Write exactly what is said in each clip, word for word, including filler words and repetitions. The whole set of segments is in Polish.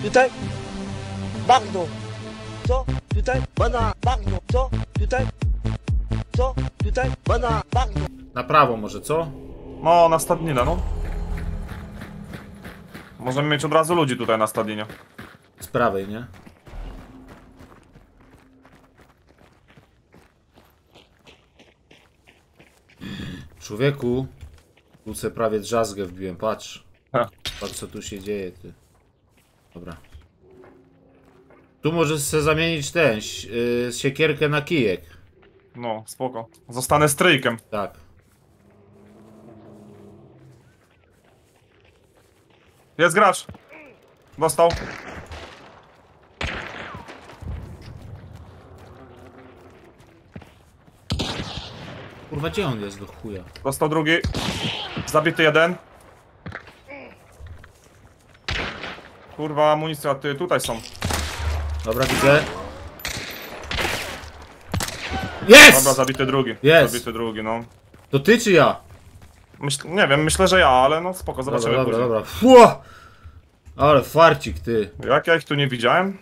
Tutaj? Bagno. Co? Tutaj? Bana. Bagno. Co? Tutaj? Co? Tutaj? Bana. Bagno. Na prawo może, co? No, na stadninę, no. Możemy mieć od razu ludzi tutaj na stadninie. Z prawej, nie? Człowieku, tu se prawie drzazgę wbiłem, patrz. Ha. Patrz co tu się dzieje, ty. Dobra. Tu możesz sobie zamienić ten, yy, siekierkę na kijek. No, spoko. Zostanę stryjkiem. Tak. Jest gracz. Dostał. Kurwa, gdzie on jest do chuja? Dostał drugi. Zabity jeden. Kurwa, amunicja, ty tutaj są. Dobra, widzę. Jest! Dobra, zabity drugi. Jest. Zabity drugi, no. To ty czy ja? Myśl, nie wiem, myślę, że ja, ale no spoko, zobaczymy Dobra, dobra, później. dobra. Fua! Ale farcik, ty. Jak ja ich tu nie widziałem?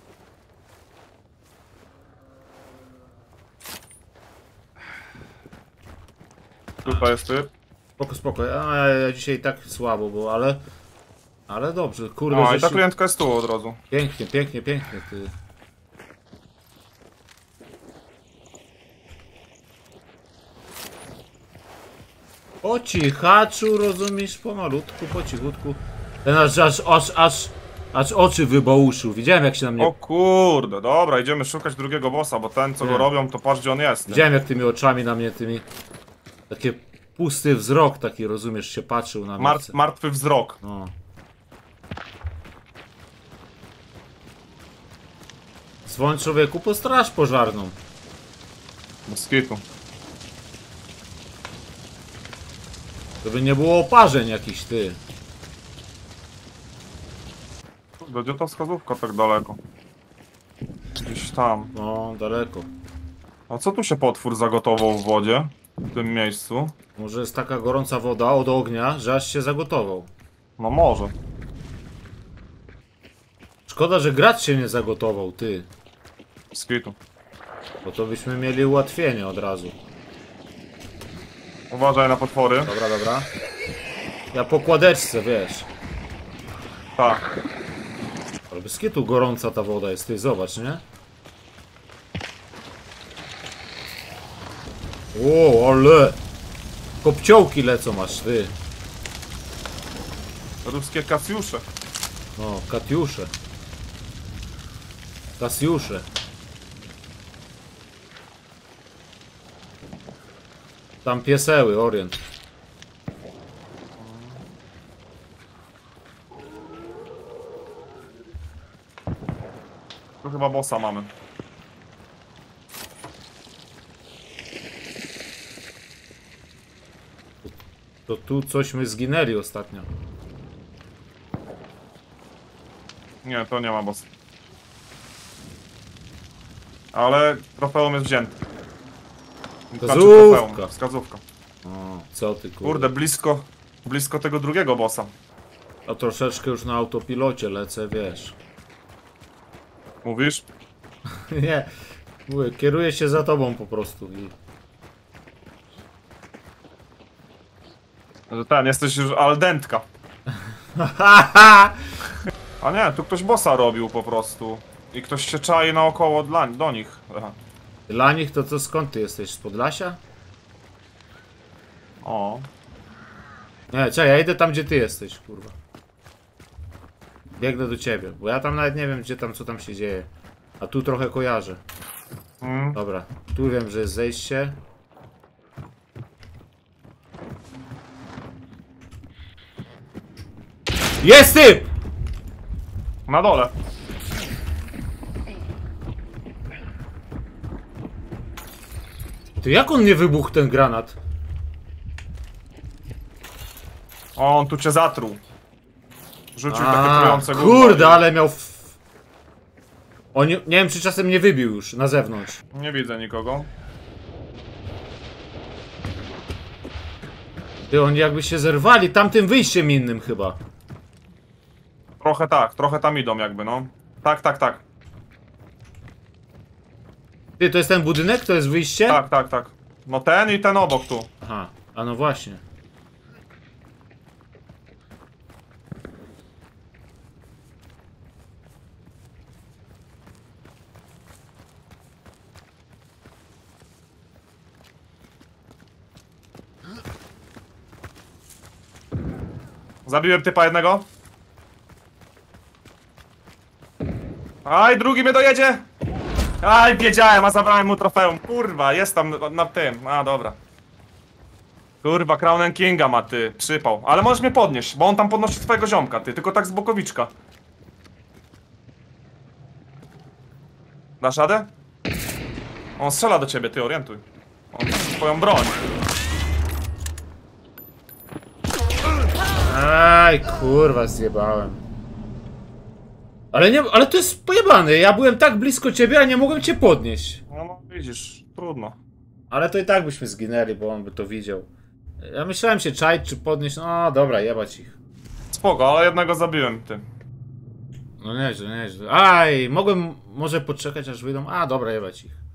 Tutaj jest typ. Spoko, spoko. A ja, ja dzisiaj tak słabo było, ale... Ale dobrze, kurde, No i żeś- ta klientka jest tu od razu. Pięknie, pięknie, pięknie, ty. Po cichaczu, rozumiesz, pomalutku, po cichutku. Ten aż, aż, aż, aż, aż oczy wybałuszył. Widziałem jak się na mnie... O kurde, dobra, idziemy szukać drugiego bossa, bo ten co Nie. go robią, to patrz gdzie on jest. Nie? Widziałem jak tymi oczami na mnie, tymi... Takie pusty wzrok taki, rozumiesz, się patrzył na mnie. Mart, martwy wzrok. No. Dzwoń człowieku po straż pożarną. Moskitu. Żeby nie było oparzeń jakichś, ty. Kurde, gdzie ta wskazówka tak daleko? Gdzieś tam. No, daleko. A co tu się potwór zagotował w wodzie? W tym miejscu? Może jest taka gorąca woda od ognia, że aż się zagotował. No może. Szkoda, że gracz się nie zagotował, ty. Moskitu. Bo to byśmy mieli ułatwienie od razu. Uważaj na potwory. Dobra, dobra. Ja po kładeczce, wiesz. Tak. Ale bez kitu gorąca ta woda jest, ty, zobacz, nie? O, ale! Kopciołki lecą masz, ty. Ruskie Kasiusze. No, Katiusze. Kasiusze. Tam pieseły, Orient. Tu chyba bossa mamy. To tu cośmy zginęli ostatnio. Nie, to nie ma bossa. Ale trofeum jest wzięte. Znaczy Wskazówka. trofeum, Wskazówka. O, co ty, kurde. Kurde, blisko, blisko tego drugiego bossa. A troszeczkę już na autopilocie lecę, wiesz. Mówisz? Nie, mówię, kieruję się za tobą po prostu. I... Że ten, jesteś już aldentka. A nie, tu ktoś bossa robił po prostu. I ktoś się czai naokoło dla, do nich. Aha. Dla nich to co, skąd ty jesteś? Z Podlasia? O. Nie, czekaj, ja idę tam gdzie ty jesteś, kurwa. Biegnę do ciebie, bo ja tam nawet nie wiem gdzie tam, co tam się dzieje. A tu trochę kojarzę. Mm. Dobra, tu wiem, że jest zejście. Jest typ! Na dole. Ty, jak on nie wybuchł ten granat? O, on tu cię zatruł. Rzucił takie A, trujące gówno. kurde, ale miał... F... O, nie, nie wiem, czy czasem nie wybił już na zewnątrz. Nie widzę nikogo. Ty, oni jakby się zerwali tamtym wyjściem innym chyba. Trochę tak, trochę tam idą jakby, no. Tak, tak, tak. Ty, to jest ten budynek? To jest wyjście? Tak, tak, tak. No ten i ten obok tu. Aha, a no właśnie. Zabiłem typa jednego. Aj, drugi mnie dojedzie! Aj, wiedziałem, a zabrałem mu trofeum. Kurwa, jest tam na, na tym. A, dobra. Kurwa, Crown and Kinga ma, ty. Przypał. Ale możesz mnie podnieść, bo on tam podnosi twojego ziomka, ty. Tylko tak z bokowiczka. Dasz radę? On strzela do ciebie, ty, orientuj. On twoją broń. Aj, kurwa, zjebałem. Ale nie, ale to jest pojebane. Ja byłem tak blisko ciebie, a nie mogłem cię podnieść. No, no widzisz, trudno. Ale to i tak byśmy zginęli, bo on by to widział. Ja myślałem się czaić, czy podnieść. No dobra, jebać ich. Spoko, ale jednego zabiłem, ty. No nieźle, nieźle. Aj, mogłem może poczekać, aż wyjdą. A dobra, jebać ich.